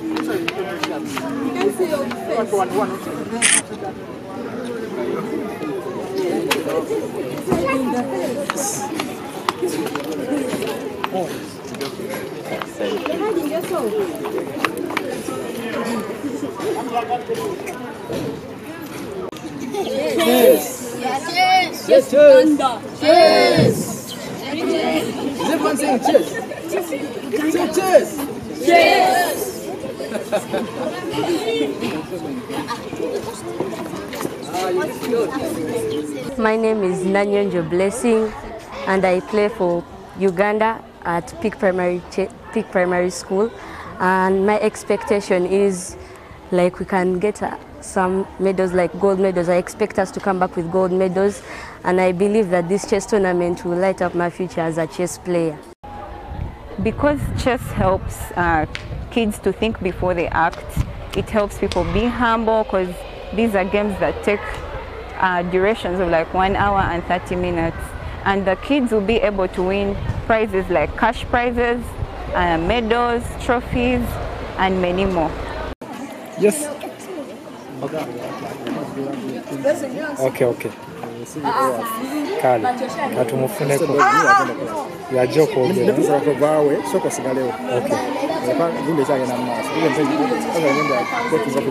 can see your face. You're hiding yourself. Cheers! Cheers! Cheers! Cheers! Is everyone saying cheers? Say cheers! Cheers! My name is Nanyonjo Blessing and I play for Uganda at Peak Primary School, and my expectation is like we can get some medals, like gold medals. I expect us to come back with gold medals, and I believe that this chess tournament will light up my future as a chess player. Because chess helps kids to think before they act, it helps people be humble, because these are games that take durations of like 1 hour and 30 minutes. And the kids will be able to win prizes like cash prizes, medals, trophies, and many more. Yes. Okay. Kale, katumufuneko. Yajja okwogera. Okay.